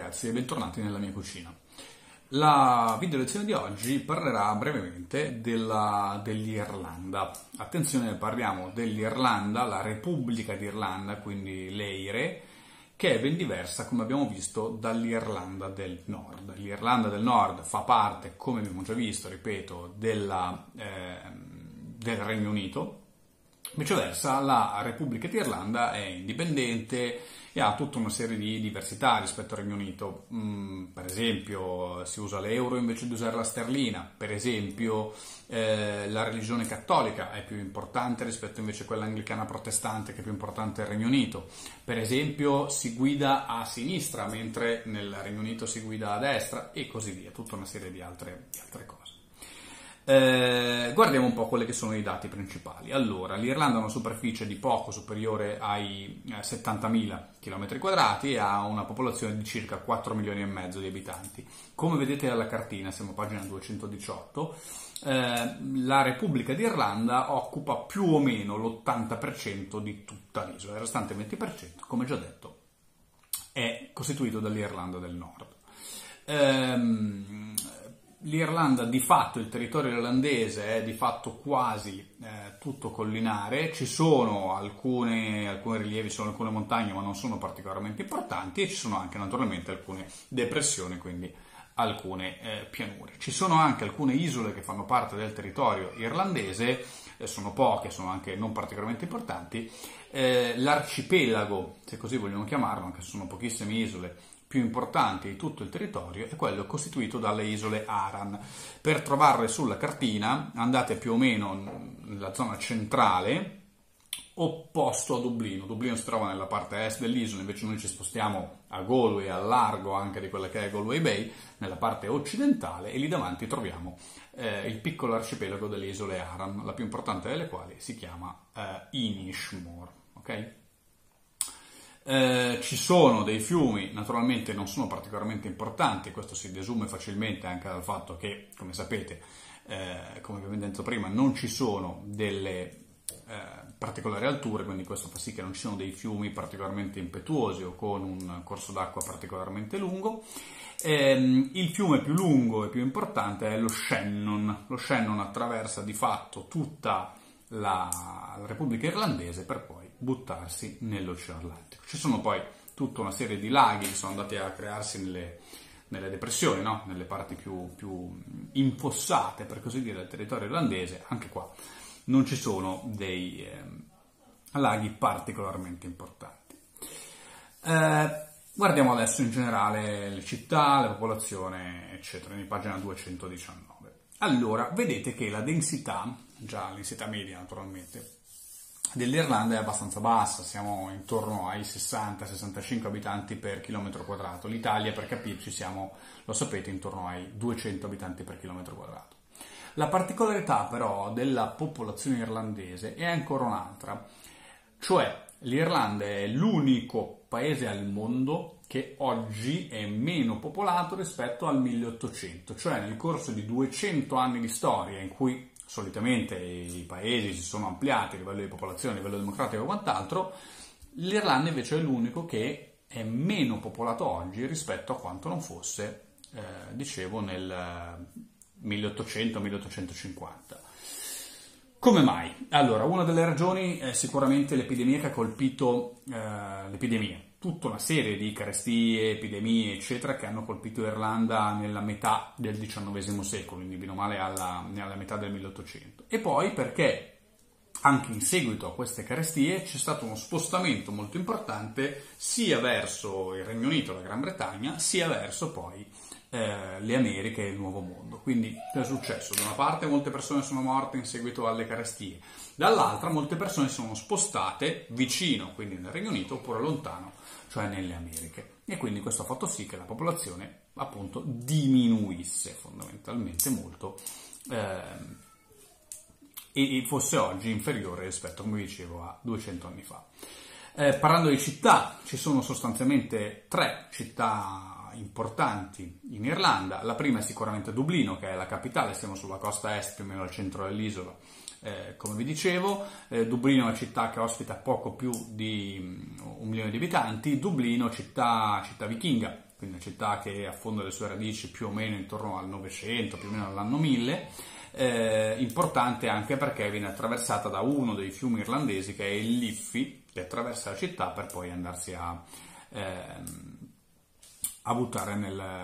ragazzi e bentornati nella mia cucina. La video lezione di oggi parlerà brevemente dell'Irlanda. Attenzione, parliamo dell'Irlanda, la Repubblica d'Irlanda, quindi l'EIRE, che è ben diversa, come abbiamo visto, dall'Irlanda del Nord. L'Irlanda del Nord fa parte, come abbiamo già visto, ripeto, del Regno Unito. Viceversa, la Repubblica d'Irlanda è indipendente e ha tutta una serie di diversità rispetto al Regno Unito. Per esempio, si usa l'euro invece di usare la sterlina. Per esempio, la religione cattolica è più importante rispetto invece a quella anglicana protestante, che è più importante nel Regno Unito. Per esempio, si guida a sinistra, mentre nel Regno Unito si guida a destra, e così via. Tutta una serie di altre cose. Guardiamo un po' quelli che sono i dati principali. Allora, l'Irlanda ha una superficie di poco superiore ai 70.000 km² e ha una popolazione di circa 4 milioni e mezzo di abitanti. Come vedete dalla cartina, siamo a pagina 218, la Repubblica d'Irlanda occupa più o meno l'80% di tutta l'isola, il restante 20%, come già detto, è costituito dall'Irlanda del Nord. L'Irlanda, di fatto, il territorio irlandese è di fatto quasi tutto collinare. Ci sono alcuni rilievi, sono alcune montagne, ma non sono particolarmente importanti, e ci sono anche naturalmente alcune depressioni, quindi alcune pianure. Ci sono anche alcune isole che fanno parte del territorio irlandese, sono poche, sono anche non particolarmente importanti. L'arcipelago, se così vogliamo chiamarlo, anche se sono pochissime isole, più importanti di tutto il territorio è quello costituito dalle isole Aran. Per trovarle sulla cartina andate più o meno nella zona centrale, opposto a Dublino. Dublino si trova nella parte est dell'isola, invece noi ci spostiamo a Galway, al largo anche di quella che è Galway Bay, nella parte occidentale, e lì davanti troviamo il piccolo arcipelago delle isole Aran, la più importante delle quali si chiama Inishmore. Ok? Ci sono dei fiumi, naturalmente non sono particolarmente importanti, questo si desume facilmente anche dal fatto che, come sapete, come abbiamo detto prima, non ci sono delle particolari alture, quindi questo fa sì che non ci siano dei fiumi particolarmente impetuosi o con un corso d'acqua particolarmente lungo. Il fiume più lungo e più importante è lo Shannon. Lo Shannon attraversa di fatto tutta la Repubblica Irlandese per poi buttarsi nell'Oceano Atlantico. Ci sono poi tutta una serie di laghi che sono andati a crearsi nelle depressioni, no? Nelle parti più infossate, per così dire, del territorio irlandese. Anche qua non ci sono dei laghi particolarmente importanti. Guardiamo adesso in generale le città, la popolazione, eccetera, in pagina 219. Allora, vedete che la densità, già l'intensità media naturalmente, dell'Irlanda è abbastanza bassa, siamo intorno ai 60-65 abitanti per chilometro quadrato. L'Italia, per capirci, siamo, lo sapete, intorno ai 200 abitanti per chilometro quadrato. La particolarità però della popolazione irlandese è ancora un'altra, cioè l'Irlanda è l'unico paese al mondo che oggi è meno popolato rispetto al 1800, cioè nel corso di 200 anni di storia in cui solitamente i paesi si sono ampliati a livello di popolazione, a livello demografico e quant'altro, l'Irlanda invece è l'unico che è meno popolato oggi rispetto a quanto non fosse, dicevo, nel 1800-1850. Come mai? Allora, una delle ragioni è sicuramente l'epidemia che ha colpito tutta una serie di carestie, epidemie, eccetera, che hanno colpito l'Irlanda nella metà del XIX secolo, quindi bene o male nella metà del 1800. E poi perché anche in seguito a queste carestie c'è stato uno spostamento molto importante sia verso il Regno Unito, la Gran Bretagna, sia verso poi le Americhe e il Nuovo Mondo. Quindi cosa è successo? Da una parte molte persone sono morte in seguito alle carestie, dall'altra molte persone si sono spostate vicino, quindi nel Regno Unito, oppure lontano, cioè nelle Americhe. E quindi questo ha fatto sì che la popolazione appunto diminuisse fondamentalmente molto e fosse oggi inferiore rispetto, come dicevo, a 200 anni fa. Parlando di città, ci sono sostanzialmente 3 città importanti in Irlanda. La prima è sicuramente Dublino, che è la capitale, siamo sulla costa est, più o meno al centro dell'isola, come vi dicevo. Dublino è una città che ospita poco più di 1 milione di abitanti. Dublino, città vichinga, quindi una città che affonda le sue radici più o meno intorno al 900, più o meno all'anno 1000, importante anche perché viene attraversata da uno dei fiumi irlandesi che è il Liffey, che attraversa la città per poi andarsi a buttare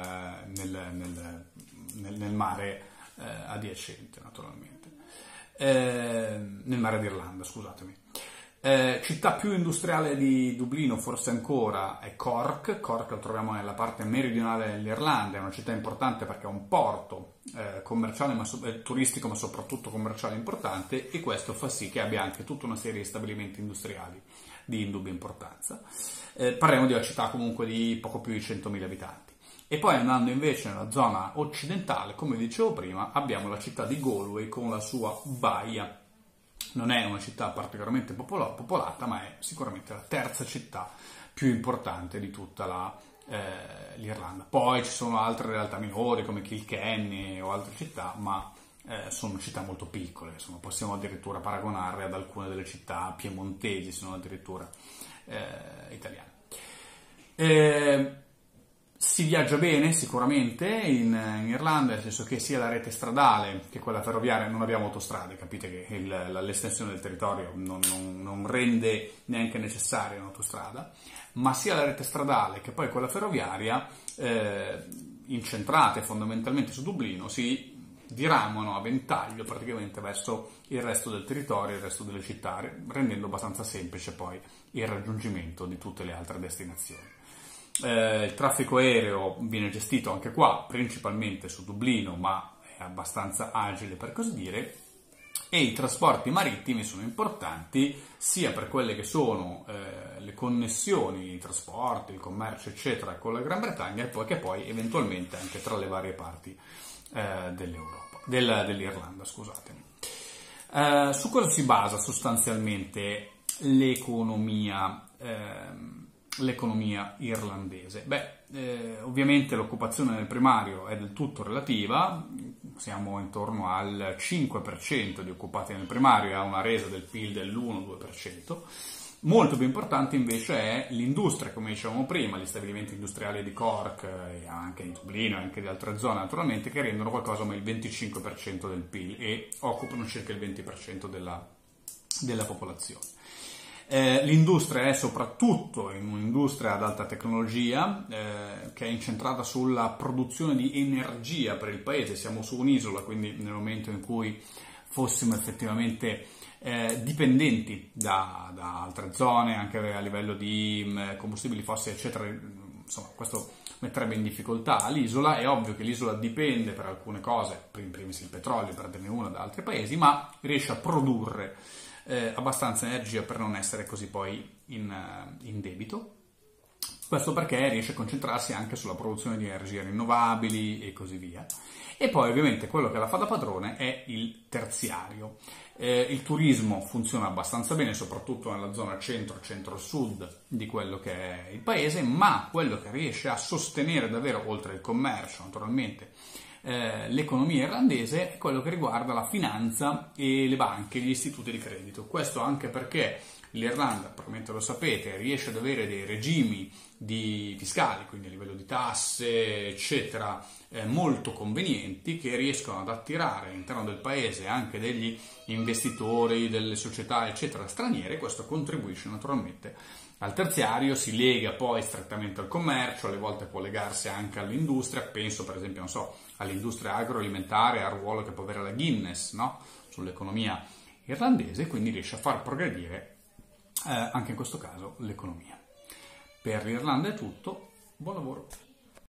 nel mare adiacente, naturalmente, nel mare d'Irlanda, scusatemi. Città più industriale di Dublino, forse ancora, è Cork. Cork lo troviamo nella parte meridionale dell'Irlanda, è una città importante perché è un porto commerciale, turistico, ma soprattutto commerciale importante, e questo fa sì che abbia anche tutta una serie di stabilimenti industriali di indubbia importanza. Parliamo di una città comunque di poco più di 100.000 abitanti. E poi andando invece nella zona occidentale, come dicevo prima, abbiamo la città di Galway con la sua baia. Non è una città particolarmente popolata, ma è sicuramente la terza città più importante di tutta l'Irlanda. Poi ci sono altre realtà minori come Kilkenny o altre città, ma sono città molto piccole, insomma, possiamo addirittura paragonarle ad alcune delle città piemontesi, se non addirittura italiane. Si viaggia bene sicuramente in Irlanda, nel senso che sia la rete stradale che quella ferroviaria, non abbiamo autostrade, capite che l'estensione del territorio non rende neanche necessaria un'autostrada, ma sia la rete stradale che poi quella ferroviaria, incentrate fondamentalmente su Dublino, si diramano a ventaglio praticamente verso il resto del territorio, il resto delle città, rendendo abbastanza semplice poi il raggiungimento di tutte le altre destinazioni. Il traffico aereo viene gestito anche qua principalmente su Dublino, ma è abbastanza agile per così dire, e i trasporti marittimi sono importanti sia per quelle che sono le connessioni, i trasporti, il commercio eccetera con la Gran Bretagna, e poi che poi eventualmente anche tra le varie parti dell'Irlanda, scusatemi. Su cosa si basa sostanzialmente l'economia irlandese? Ovviamente l'occupazione nel primario è del tutto relativa, siamo intorno al 5% di occupati nel primario e ha una resa del PIL dell'1-2%. Molto più importante invece è l'industria, come dicevamo prima, gli stabilimenti industriali di Cork e anche di Dublino e anche di altre zone naturalmente, che rendono qualcosa come il 25% del PIL e occupano circa il 20% della popolazione. L'industria è soprattutto in un'industria ad alta tecnologia che è incentrata sulla produzione di energia per il paese. Siamo su un'isola, quindi nel momento in cui fossimo effettivamente dipendenti da altre zone, anche a livello di combustibili fossili eccetera, insomma questo metterebbe in difficoltà l'isola. È ovvio che l'isola dipende per alcune cose, in primis il petrolio per dirne una, da altri paesi, ma riesce a produrre abbastanza energia per non essere così poi in debito. Questo perché riesce a concentrarsi anche sulla produzione di energie rinnovabili e così via. E poi ovviamente quello che la fa da padrone è il terziario. Il turismo funziona abbastanza bene, soprattutto nella zona centro-sud di quello che è il paese, ma quello che riesce a sostenere davvero, oltre il commercio naturalmente, l'economia irlandese è quello che riguarda la finanza e le banche, gli istituti di credito. Questo anche perché l'Irlanda, probabilmente lo sapete, riesce ad avere dei regimi fiscali, quindi a livello di tasse, eccetera, molto convenienti, che riescono ad attirare all'interno del paese anche degli investitori, delle società, eccetera, straniere. Questo contribuisce naturalmente al terziario, si lega poi strettamente al commercio, alle volte può legarsi anche all'industria. Penso per esempio, non so, all'industria agroalimentare, al ruolo che può avere la Guinness, no? Sull'economia irlandese, quindi riesce a far progredire anche in questo caso l'economia. Per l'Irlanda è tutto, buon lavoro!